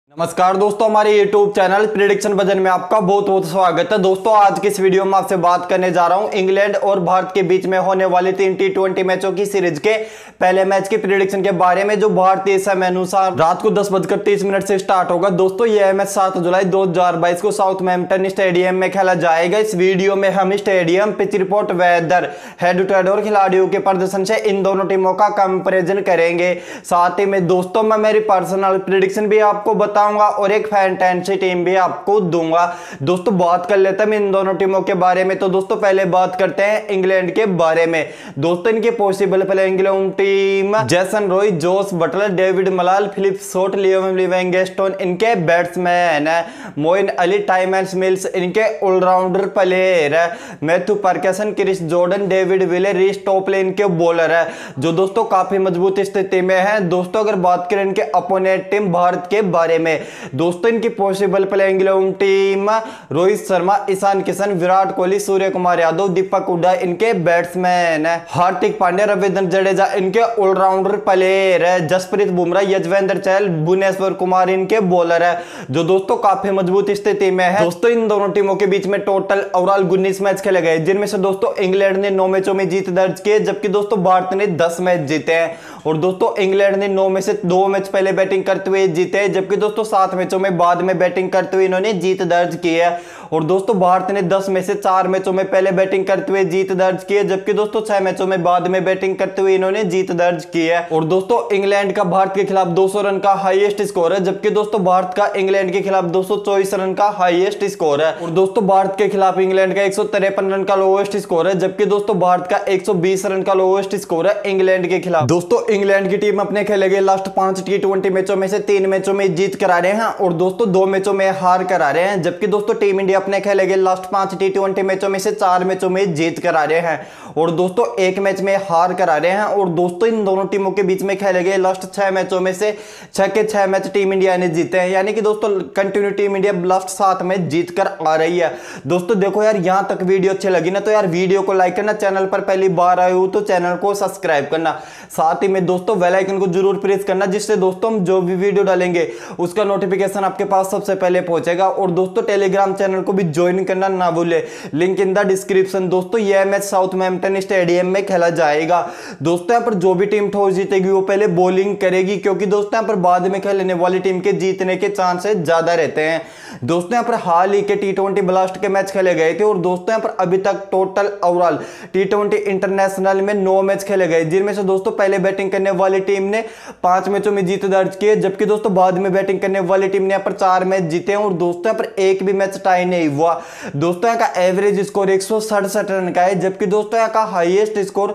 नमस्कार दोस्तों, हमारे YouTube चैनल प्रेडिक्शन वजन में आपका बहुत बहुत स्वागत है। दोस्तों आज की इस वीडियो में आपसे बात करने जा रहा हूं इंग्लैंड और भारत के बीच में होने वाली 3 T20 मैचों की सीरीज के पहले मैच की प्रेडिक्शन के बारे में, जो भारतीय समय अनुसार रात को 10:30 से स्टार्ट होगा। दोस्तों यह मैच 7 जुलाई 2022 को साउथहैम्पटन स्टेडियम में खेला जाएगा। इस वीडियो में हम stadium, pitch report, weather, head to head और खिलाड़ियों के प्रदर्शन से इन दोनों टीमों का कंपैरिजन करेंगे। साथ ही में दोस्तों मैं मेरी पर्सनल प्रेडिक्शन भी आपको बताऊंगा और एक फैंटेसी टीम भी आपको दूंगा। दोस्तों बात कर लेते हैं इन दोनों टीमों के बारे में। तो दोस्तों पहले बात करते हैं इंग्लैंड के बारे में। दोस्तों इनके possible playing team Jason Roy, Jos Buttler, David Malan, Philip Short, Liam Livingstone इनके बैट्समैन है, मोइन अली, टाइमस मिल्स इनके ऑलराउंडर प्लेयर है, Matthew Ferguson, Chris Jordan, David Willey, Reece Topley इनके बॉलर है, जो दोस्तों काफी मजबूत स्थिति में है। दोस्तों अगर बात करें इनके अपोनेंट टीम भारत के बारे में, दोस्तों इनकी possible playing team Rohit Sharma, Ishan Kishan, Virat Kohli, Surya Kumar Yadav, Deepak Hooda इनके बैट्समैन है, हार्दिक पांड्या, रविंद्र जडेजा इनके ऑलराउंडर प्लेयर है, जसप्रीत बुमराह, यजवेंद्र चहल, भुवनेश्वर कुमार इनके बॉलर है, जो दोस्तों काफी मजबूत स्थिति में है। दोस्तों इन दोनों टीमों के बीच में टोटल ओवरऑल 19 मैच खेले गए, जिनमें से दोस्तों इंग्लैंड ने 9 मैचों में जीत दर्ज की, जबकि दोस्तों भारत ने 10 मैच जीते हैं। और दोस्तों इंग्लैंड ने 9 में से 2 मैच पहले बैटिंग करते हुए जीते, जबकि दोस्तों 7 मैचों में बाद में बैटिंग करते हुए इन्होंने जीत दर्ज की है। और दोस्तों भारत ने 10 में से 4 मैचों में पहले बैटिंग करते हुए जीत दर्ज की है, जबकि दोस्तों 6 मैचों में बाद में बैटिंग करते हुए इन्होंने जीत दर्ज की है। और दोस्तों इंग्लैंड का भारत के खिलाफ 200 रन का हाईएस्ट स्कोर है, जबकि दोस्तों भारत का इंग्लैंड के खिलाफ 224 रन का हाईएस्ट स्कोर है। और दोस्तों भारत के खिलाफ इंग्लैंड का 153 रन का लोएस्ट स्कोर है, जबकि दोस्तों भारत का 120 रन का लोएस्ट स्कोर है इंग्लैंड के खिलाफ। दोस्तों इंग्लैंड की टीम अपने खेले गए लास्ट 5 T20 मैचों में से 3 मैचों में जीत करा रहे हैं और दोस्तों 2 मैचों में हार करा रहे हैं, जबकि दोस्तों टीम इंडिया अपने खेले गए लास्ट 5 T20 मैचों में से 4 मैचों में जीत करा रहे हैं और दोस्तों 1 मैच में हार करा रहे हैं। और दोस्तों इन दोनों टीमों के बीच में खेले गए लास्ट 6 मैचों में से 6 के 6 मैच टीम इंडिया ने जीते हैं, यानी कि दोस्तों continue team India last 7 match जीत कर आ रही है। दोस्तों देखो यार, यहां तक वीडियो अच्छी लगी ना तो यार वीडियो को लाइक करना, चैनल पर पहली बार आए हो तो चैनल को सब्सक्राइब करना, साथ ही में दोस्तों बेल आइकन को जरूर प्रेस करना, जिससे दोस्तों हम जो भी वीडियो डालेंगे उसका नोटिफिकेशन आपके पास सबसे पहले पहुंचेगा। और दोस्तों टेलीग्राम चैनल को भी ज्वाइन करना ना भूले, लिंक इन द डिस्क्रिप्शन। दोस्तों यह मैच साउथहैम्पटन स्टेडियम में खेला जाएगा। दोस्तों यहां पर जो भी टीम टॉस जीतेगी वो पहले बॉलिंग करेगी, क्योंकि दोस्तों यहां पर बाद में खेलने वाली टीम के जीतने के चांसेस ज्यादा रहते हैं। दोस्तों यहां पर हाल ही के T20 ब्लास्ट के मैच खेले गए थे और दोस्तों यहां पर अभी तक टोटल ओवरऑल T20 इंटरनेशनल में 9 मैच खेले गए, जिनमें से दोस्तों पहले बैटिंग करने वाली टीम ने 5 मैचों में जीत दर्ज की है, जबकि दोस्तों बाद में बैटिंग करने वाली टीम ने यहां पर 4 मैच जीते हैं और दोस्तों यहां पर एक भी मैच टाई नहीं हुआ। दोस्तों यहां का एवरेज स्कोर 167 रन का है, जबकि दोस्तों यहां का हाईएस्ट स्कोर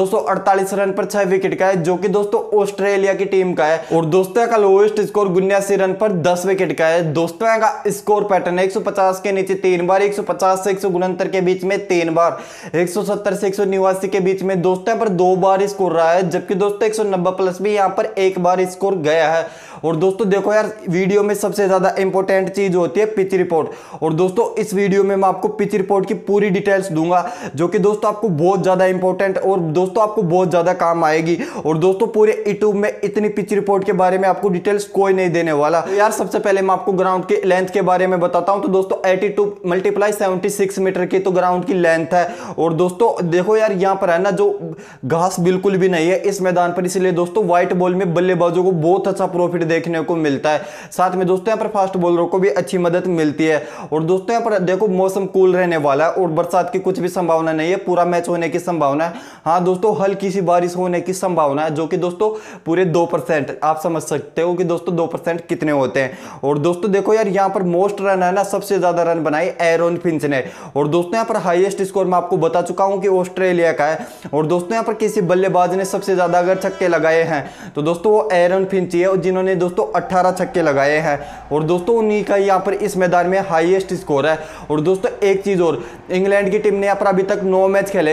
248 रन पर 6 विकेट का है, जो कि दोस्तों ऑस्ट्रेलिया की टीम का है। और दोस्तों यहां का लोएस्ट स्कोर 79 रन पर 10 विकेट का है। दोस्तों यहां का स्कोर पैटर्न 150 के नीचे 3 बार, 150 से 169 के बीच में 3 बार, 170 से 189 के बीच में दोस्तों यहां पर 2 बार स्कोर रहा है, जबकि दोस्तों 190 प्लस भी यहां पर 1 बार स्कोर गया है। और दोस्तों देखो यार, वीडियो में सबसे ज्यादा इंपॉर्टेंट चीज होती है पिच रिपोर्ट, और दोस्तों इस वीडियो में मैं आपको पिच रिपोर्ट की पूरी डिटेल्स दूंगा, जो कि दोस्तों आपको बहुत ज्यादा इंपॉर्टेंट और दोस्तों आपको बहुत ज्यादा काम आएगी। और दोस्तों पूरे यूट्यूब में इतनी पिच रिपोर्ट के बारे में आपको डिटेल्स कोई नहीं देने वाला। तो यार सबसे पहले मैं आपको ग्राउंड की लेंथ के बारे में बताता हूं। तो दोस्तों 82 × 76 मीटर की तो ग्राउंड की लेंथ है। और दोस्तों देखो यार, यहां पर है ना जो घास बिल्कुल भी नहीं है इस मैदान पर, इसलिए दोस्तों व्हाइट बॉल में बल्लेबाजों को बहुत अच्छा प्रॉफिट देखने को मिलता है। साथ में दोस्तों यहां पर फास्ट बॉलरों को भी अच्छी मदद मिलती है। और दोस्तों यहां पर देखो मौसम कूल रहने वाला है और बरसात की कुछ भी संभावना नहीं है, पूरा मैच होने की संभावना है। हाँ दोस्तों हल्की सी बारिश होने की संभावना है, जो कि दोस्तों पूरे 2%, आप समझ सकते हो कि दोस्तों 2% कितने होते हैं। और दोस्तों देखो यार, यहां पर मोस्ट रन है ना, सबसे ज्यादा रन बनाए एरन फिंच ने। और दोस्तों यहां पर हाईएस्ट स्कोर मैं आपको बता चुका हूं कि ऑस्ट्रेलिया का है। और दोस्तों यहां पर किसी बल्लेबाज ने सबसे ज्यादा अगर छक्के लगाए हैं तो दोस्तों वो एरन फिंच है, जिन्होंने दोस्तों 18 छक्के लगाए हैं। और दोस्तों उन्हीं का यहां पर इस मैदान में हाईएस्ट स्कोर है। और दोस्तों एक चीज और, इंग्लैंड की टीम ने यहां पर अभी तक 9 मैच खेले,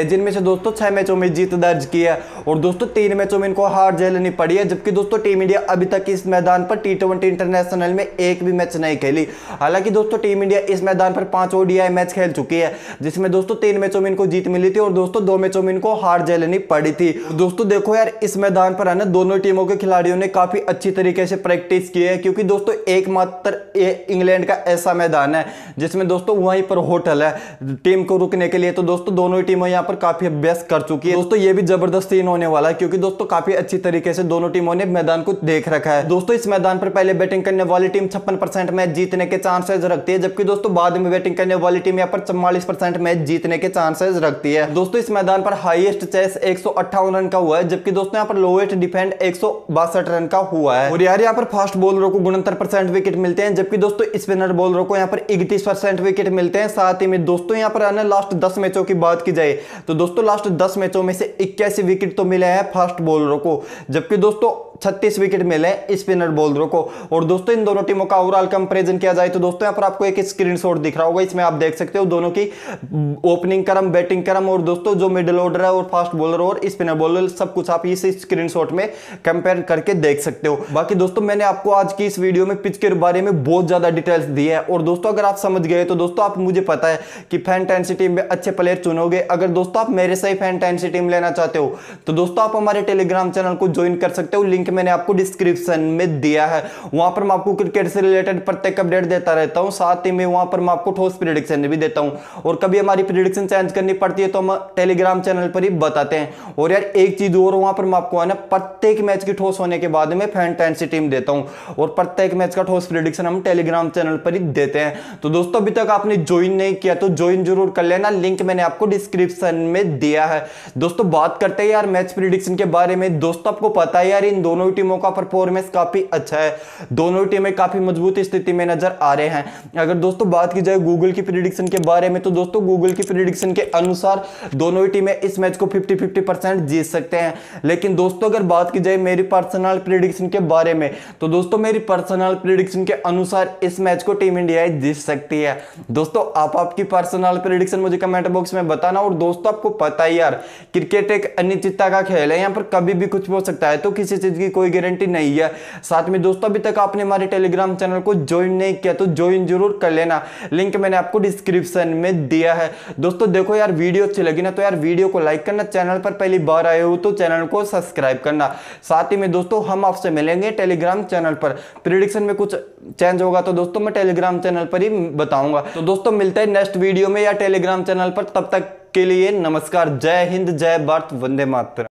जिनमें से दोस्तों 6 मैचों में जीत दर्ज की है और दोस्तों 3 मैचों में इनको हार झेलनी पड़ी है। जबकि दोस्तों टीम इंडिया अभी तक इस मैदान पर T20 इंटरनेशनल में एक भी मैच नहीं खेली। हालांकि दोस्तों टीम इंडिया इस मैदान पर 5 ODI मैच खेल चुकी है, जिसमें दोस्तों 3 मैचों में इनको जीत मिली थी और दोस्तों 2 मैचों में इनको हार झेलनी पड़ी थी। दोस्तों देखो यार, इस मैदान पर है ना दोनों टीमों के खिलाड़ियों ने काफी अच्छी तरीके से प्रैक्टिस की है, क्योंकि दोस्तों एकमात्र इंग्लैंड का ऐसा मैदान है जिसमें दोस्तों वहीं पर होटल है टीम को रुकने के लिए। तो दोस्तों दोनों ही टीमें यहां पर काफी अभ्यास कर चुकी है। दोस्तों ये भी जबरदस्त सीन होने वाला है, क्योंकि दोस्तों काफी अच्छी तरीके से दोनों टीमों ने मैदान को देख रखा है। दोस्तों इस मैदान पर पहले बैटिंग करने वाली टीम 56% मैच जीतने के चांसेस रखती है, जबकि दोस्तों बाद में बैटिंग करने वाली टीम यहाँ पर 44% मैच जीतने के चांसेस रखती है। दोस्तों इस मैदान पर हाईएस्ट चेस 158 रन का हुआ है, जबकि दोस्तों यहाँ पर लोएस्ट डिफेंड 162 रन का हुआ है। और यार यहाँ पर फास्ट बॉलरों को 69% विकेट मिलते हैं, जबकि दोस्तों स्पिनर बॉलरों को यहाँ पर 31% विकेट मिलते हैं। साथ ही में दोस्तों यहाँ पर आना लास्ट 10 मैचों की बात की जाए तो दोस्तों लास्ट 10 मैचों में से 81 विकेट तो मिले हैं फास्ट बॉलरों को, जबकि दोस्तों 36 विकेट मिले स्पिनर बॉलरों को। और दोस्तों इन दोनों टीमों का ओवरऑल कंपैरिजन किया जाए तो दोस्तों यहाँ पर आपको एक स्क्रीनशॉट दिख रहा होगा, इसमें आप देख सकते हो दोनों की ओपनिंग क्रम, बैटिंग क्रम और दोस्तों जो मिडिल ऑर्डर है और फास्ट बॉलर और स्पिनर बॉलर सब कुछ आप इस स्क्रीनशॉट में कंपेयर करके देख सकते हो। बाकी दोस्तों मैंने आपको आज की इस वीडियो में पिच के बारे में बहुत ज्यादा डिटेल्स दी है और दोस्तों अगर आप समझ गए तो दोस्तों आप मुझे पता है कि फैंटेसी टीम में अच्छे प्लेयर चुनोगे। अगर दोस्तों आप मेरे से ही फैंटेसी टीम लेना चाहते हो तो दोस्तों आप हमारे टेलीग्राम चैनल को ज्वाइन कर सकते हो, लिंक मैंने आपको डिस्क्रिप्शन में दिया है। वहां पर मैं आपको क्रिकेट से रिलेटेड प्रत्येक अपडेट देता रहता हूं, साथ ही में वहां पर मैं आपको ठोस प्रेडिक्शन भी देता हूं और कभी हमारी प्रेडिक्शन चेंज करनी पड़ती है तो हम टेलीग्राम चैनल पर ही बताते हैं। और यार एक चीज और, वहां पर मैं आपको है ना प्रत्येक मैच की ठोस होने के बाद में फैंटेसी टीम देता हूं और प्रत्येक मैच का ठोस प्रेडिक्शन हम टेलीग्राम चैनल पर ही देते हैं। तो दोस्तों अभी तक आपने ज्वाइन नहीं किया तो ज्वाइन जरूर कर लेना, लिंक मैंने आपको डिस्क्रिप्शन में दिया है। दोस्तों बात करते हैं यार मैच प्रेडिक्शन के बारे में। दोस्तों आपको पता है यार इन दोनों टीमों का परफॉर्मेंस काफी अच्छा है, दोनों टीमें काफी मजबूत स्थिति में नजर आ रहे हैं। अगर दोस्तों बात की जाए गूगल की प्रेडिक्शन के बारे में तो दोस्तों गूगल की प्रेडिक्शन के अनुसार दोनों ही टीमें इस मैच को 50-50% जीत सकते हैं। लेकिन दोस्तों अगर बात की जाए मेरी पर्सनल प्रेडिक्शन के बारे में तो दोस्तों मेरी पर्सनल प्रेडिक्शन के अनुसार इस मैच को टीम इंडिया जीत सकती है। दोस्तों आप आपकी पर्सनल प्रेडिक्शन मुझे कमेंट बॉक्स में बताना। और दोस्तों आपको पता है यार क्रिकेट एक अनिश्चितता का खेल है, यहाँ पर कभी भी कुछ हो सकता है, तो किसी चीज की कोई गारंटी नहीं है। साथ में दोस्तों अभी तक आपने हमारे टेलीग्राम चैनल को ज्वाइन नहीं किया तो ज्वाइन जरूर कर लेना, लिंक मैंने आपको डिस्क्रिप्शन में दिया है। दोस्तों देखो यार वीडियो अच्छी लगी ना तो यार वीडियो को लाइक करना, चैनल पर पहली बार आए हो तो चैनल को सब्सक्राइब करना। साथ ही में दोस्तों हम आपसे मिलेंगे टेलीग्राम चैनल पर, प्रेडिक्शन में कुछ चेंज होगा तो दोस्तों मैं टेलीग्राम चैनल पर ही बताऊंगा। तो दोस्तों मिलते हैं नेक्स्ट वीडियो में या टेलीग्राम चैनल पर, तब तक के लिए नमस्कार। जय हिंद, जय भारत, वंदे मातरम।